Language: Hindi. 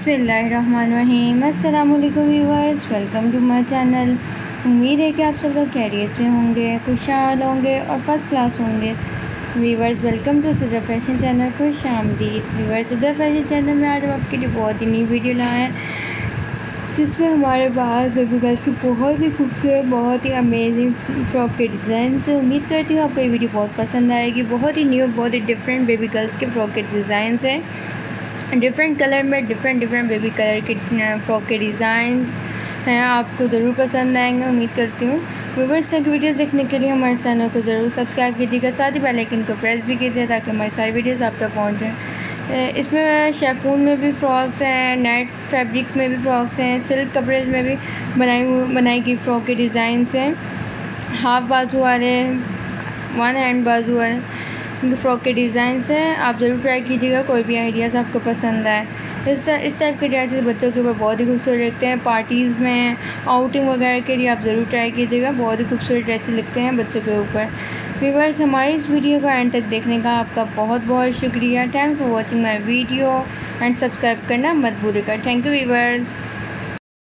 बिस्मिल्लाहिर्रहमानिर्रहीम। अस्सलामुअलैकुम viewers, welcome to my channel. उम्मीद है कि आप सब लोग खैरियत से होंगे, खुशहाल होंगे और फर्स्ट क्लास होंगे। Viewers, welcome to Sadar fashion channel. खुश आमदीद व्यूअर्स। सदर फैशन चैनल में आज हम आपके लिए बहुत ही नई वीडियो लाए हैं, जिसमें हमारे पास बेबी गर्ल्स की बहुत ही खूबसूरत, बहुत ही अमेजिंग फ्रॉक के डिज़ाइन से। उम्मीद करती हूँ आपको ये वीडियो बहुत पसंद आएगी। बहुत ही न्यू, बहुत ही डिफरेंट बेबी गर्ल्स के फ्रॉक के डिज़ाइन हैं। डिफरेंट कलर में डिफरेंट बेबी कलर के फ्रॉक के डिज़ाइन हैं, आपको ज़रूर पसंद आएंगे। उम्मीद करती हूँ व्यूअर्स, तक वीडियोस देखने के लिए हमारे चैनल को ज़रूर सब्सक्राइब कीजिएगा, साथ ही बेल आइकन को प्रेस भी कीजिए ताकि हमारी सारी वीडियोस आप तक पहुँचें। इसमें शेफून में भी फ्रॉक्स हैं, नेट फैब्रिक में भी फ्रॉक्स हैं, सिल्क कपड़े में भी बनाई गई फ्रॉक के डिज़ाइन हैं। हाफ बाजू वाले, वन हैंड बाजू वाले फ्रॉक के डिज़ाइंस हैं। आप ज़रूर ट्राई कीजिएगा, कोई भी आइडियाज़ आपको पसंद आए। इस टाइप के ड्रेसेस बच्चों के ऊपर बहुत ही खूबसूरत लगते हैं। पार्टीज़ में, आउटिंग वगैरह के लिए आप ज़रूर ट्राई कीजिएगा। बहुत ही खूबसूरत ड्रेसेस लगते हैं बच्चों के ऊपर। व्यूअर्स, हमारी इस वीडियो को एंड तक देखने का आपका बहुत बहुत शुक्रिया। Thanks for watching my video and subscribe करना मत भूलिएगा। Thank you viewers.